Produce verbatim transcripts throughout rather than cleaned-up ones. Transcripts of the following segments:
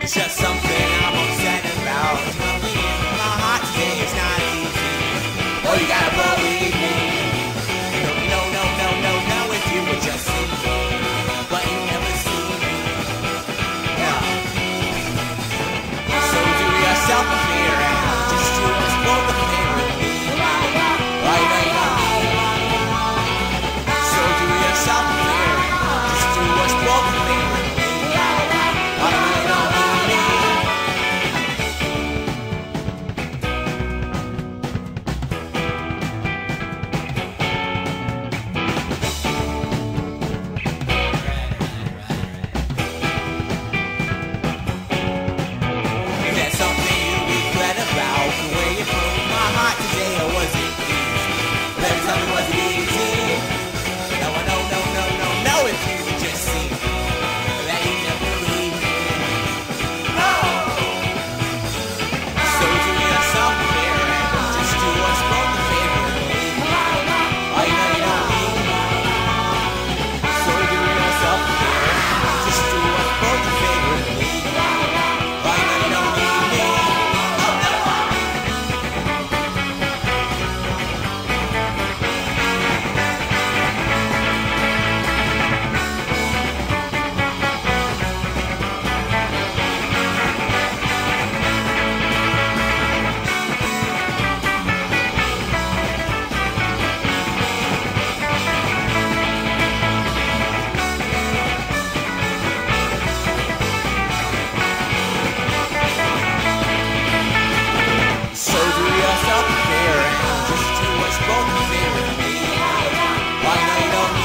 It's just something I'm upset about. Nothing in my heart today is not easy. Oh, you gotta believe me. No, no, no, no, no, no. If you would just see me, but you never see me. No. So do yourself a favor and just do us both a favor with me. Right, right, right. So do yourself a favor and just do us both a favor with me. Right, right, right.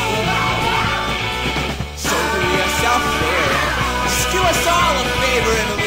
Do us all a favor and